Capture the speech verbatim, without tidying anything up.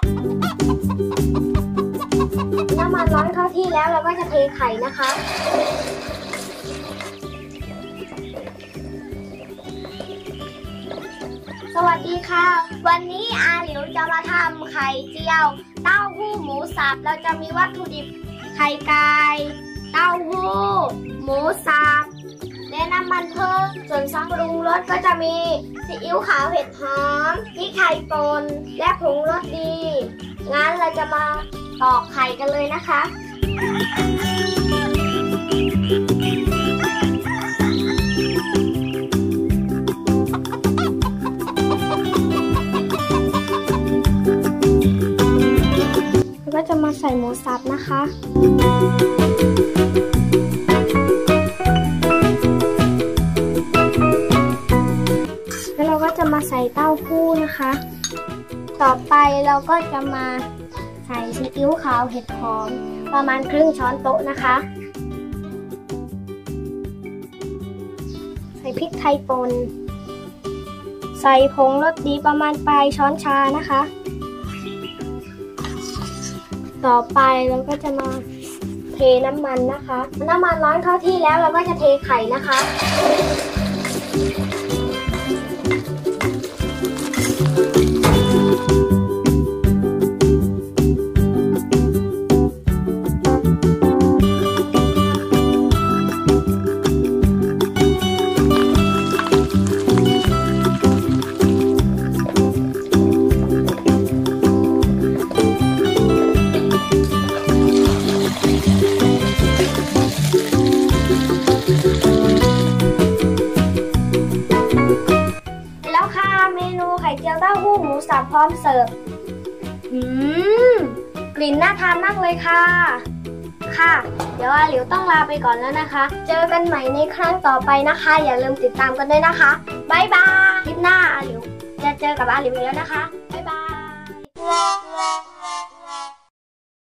น้ำมันร้อนเข้าที่แล้วเราก็จะเทไข่นะคะสวัสดีค่ะวันนี้อาหลิวจะมาทำไข่เจียวเต้าหู้หมูสับเราจะมีวัตถุดิบไข่ไก่เต้าหู้หมูสับและน้ำมันเพิ่มส่วนซอสปรุงรสก็จะมีซีอิ๊วขาวเผ็ดหอมพริกไทยป่นและผงรสดีงั้นเราจะมาตอกไข่กันเลยนะคะแล้วก็จะมาใส่หมูสับนะคะแล้วเราก็จะมาใส่เต้าหู้นะคะต่อไปเราก็จะมาใส่ซีอิ๊วขาวเห็ดหอมประมาณครึ่งช้อนโต๊ะนะคะใส่พริกไทยป่นใส่ผงรสดีประมาณปลายช้อนชานะคะต่อไปเราก็จะมาเทน้ำมันนะคะน้ำมันร้อนเข้าที่แล้วเราก็จะเทไข่นะคะเมนูไข่เจียวเต้าหู้หมูสับพร้อมเสิร์ฟอืมกลิ่นน่าทานมากเลยค่ะค่ะเดี๋ยวอาหลิวต้องลาไปก่อนแล้วนะคะเจอกันใหม่ในครั้งต่อไปนะคะอย่าลืมติดตามกันด้วยนะคะบ๊ายบายคลิปหน้าอาหลิวจะเจอกับอาหลิวอีกแล้วนะคะบ๊ายบาย